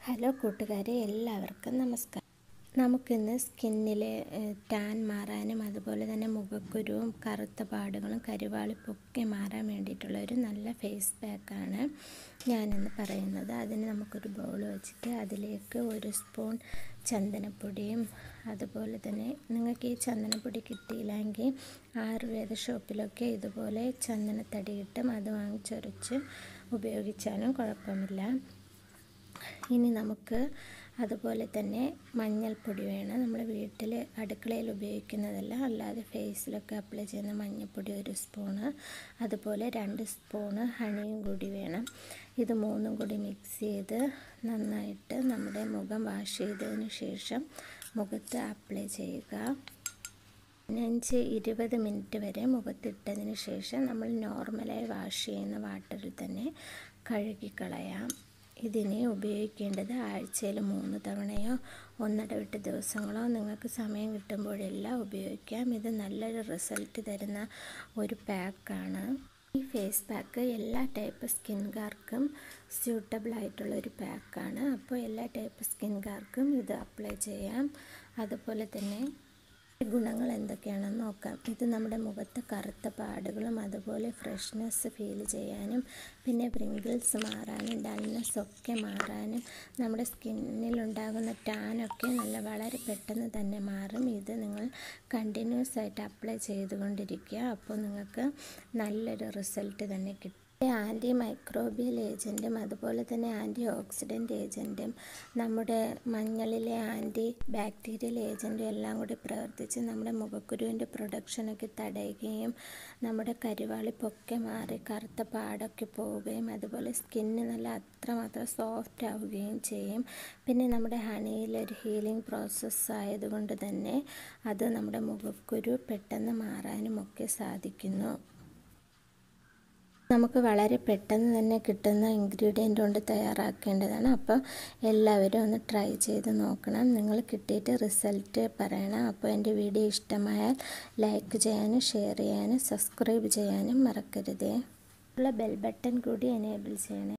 Hello കൂട്ടുകാരെ, എല്ലാവർക്കും നമസ്കാരം. നമുക്കിന്ന് സ്കിന്നിലെ ടാൻ മാറാനും അതുപോലെ തന്നെ മുഖക്കുരുവും കറുത്ത പാടുകളും കരിവാളിപ്പൊക്കെ മാറാൻ വേണ്ടിയിട്ടുള്ള ഒരു നല്ല ഫേസ് പാക്കാണ് ഞാനിന്ന് പറയുന്നത്. അതിന് നമുക്കൊരു ബൗൾ വെച്ചിട്ട് അതിലേക്ക് 1 സ്പൂൺ ചന്ദനപ്പൊടിയും അതുപോലെ തന്നെ നിങ്ങൾക്ക് ഈ ചന്ദനപ്പൊടി കിട്ടിയില്ലെങ്കിൽ ആയുർവേദ ഷോപ്പിലൊക്കെ ഇതുപോലെ ചന്ദനത്തടി കിട്ടും, അത് വാങ്ങിച്ചൊരച്ച് ഉപയോഗിച്ചാലും കുഴപ്പമില്ല. ഇനി നമുക്ക് അതുപോലെ തന്നെ മഞ്ഞൾപ്പൊടി വേണം. നമ്മൾ വീട്ടിൽ അടുക്കളയിൽ ഉപയോഗിക്കുന്നതല്ല, അല്ലാതെ ഫേസിലൊക്കെ അപ്ലൈ ചെയ്യുന്ന മഞ്ഞൾപ്പൊടി 1 സ്പൂണ്, അതുപോലെ 2 സ്പൂണ് ഹണിയും കൂടി വേണം. ഇത് 3ഉം കൂടി മിക്സ് ചെയ്ത് നന്നായിട്ട് നമ്മുടെ മുഖം വാഷ് ചെയ്തതിന് ശേഷം മുഖത്ത് അപ്ലൈ ചെയ്യുക. 15-20 മിനിറ്റ് വരെ മുഖത്തിട്ടതിന് ശേഷം നമ്മൾ നോർമലായി വാഷ് ചെയ്യുന്ന വാട്ടറിൽ തന്നെ കഴുകിക്കളയാം. ഇതിനെ ഉപയോഗിക്കേണ്ടത് ആഴ്ചയിൽ 3 തവണയോ ഒന്നിടവിട്ട് ദിവസങ്ങളോ നിങ്ങൾക്ക് സമയം കിട്ടുമ്പോഴെല്ലാം ഉപയോഗിക്കാം. ഇത് നല്ലൊരു റിസൾട്ട് തരുന്ന ഒരു പാക്കാണ്. ഈ ഫേസ് പാക്ക് എല്ലാ ടൈപ്പ് സ്കിൻകാർക്കും സ്യൂട്ടബിൾ ആയിട്ടുള്ളൊരു പാക്കാണ്. അപ്പോൾ എല്ലാ ടൈപ്പ് സ്കിൻകാർക്കും ഇത് അപ്ലൈ ചെയ്യാം. അതുപോലെ തന്നെ ഗുണങ്ങൾ എന്തൊക്കെയാണെന്ന് നോക്കാം. ഇത് നമ്മുടെ മുഖത്ത് കറുത്ത പാടുകളും അതുപോലെ ഫ്രഷ്നെസ് ഫീൽ ചെയ്യാനും പിന്നെ വ്രിങ്കിൾസ് മാറാനും ഡൾനെസ് ഒക്കെ മാറാനും നമ്മുടെ സ്കിന്നിലുണ്ടാകുന്ന ടാനൊക്കെ വളരെ പെട്ടെന്ന് തന്നെ മാറും. ഇത് നിങ്ങൾ കണ്ടിന്യൂസ് ആയിട്ട് അപ്ലൈ ചെയ്തുകൊണ്ടിരിക്കുക. അപ്പോൾ നിങ്ങൾക്ക് നല്ലൊരു റിസൾട്ട് തന്നെ കിട്ടും. ആൻറ്റി മൈക്രോബിയൽ ഏജൻറ്റും അതുപോലെ തന്നെ ആൻറ്റി ഓക്സിഡൻ്റ് ഏജൻറ്റും നമ്മുടെ മഞ്ഞളിലെ ആൻറ്റി ബാക്ടീരിയൽ ഏജൻറ്റും എല്ലാം കൂടി പ്രവർത്തിച്ച് നമ്മുടെ മുഖക്കുരുവിൻ്റെ പ്രൊഡക്ഷനൊക്കെ തടയുകയും നമ്മുടെ കരിവാളിപ്പൊക്കെ മാറി കറുത്ത പാടൊക്കെ പോവുകയും അതുപോലെ സ്കിന്ന് അത്രമാത്രം സോഫ്റ്റ് ആവുകയും ചെയ്യും. പിന്നെ നമ്മുടെ ഹണിയിലൊരു ഹീലിംഗ് പ്രോസസ്സ് ആയതുകൊണ്ട് തന്നെ അത് നമ്മുടെ മുഖക്കുരു പെട്ടെന്ന് മാറാനും ഒക്കെ സാധിക്കുന്നു. നമുക്ക് വളരെ പെട്ടെന്ന് തന്നെ കിട്ടുന്ന ഇൻഗ്രീഡിയൻ്റ് കൊണ്ട് തയ്യാറാക്കേണ്ടതാണ്. അപ്പോൾ എല്ലാവരും ഒന്ന് ട്രൈ ചെയ്ത് നോക്കണം. നിങ്ങൾ കിട്ടിയിട്ട് റിസൾട്ട് പറയണം. അപ്പോൾ എൻ്റെ വീഡിയോ ഇഷ്ടമായാൽ ലൈക്ക് ചെയ്യാനും ഷെയർ ചെയ്യാനും സബ്സ്ക്രൈബ് ചെയ്യാനും മറക്കരുതേ. ബെൽ ബട്ടൺ കൂടി എനേബിൾ ചെയ്യണേ.